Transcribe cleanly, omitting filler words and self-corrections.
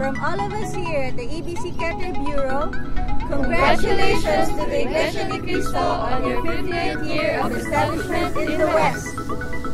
From all of us here at the EBC Catholic Bureau, congratulations to the Iglesia ni Cristo on your 50th year of establishment in the West.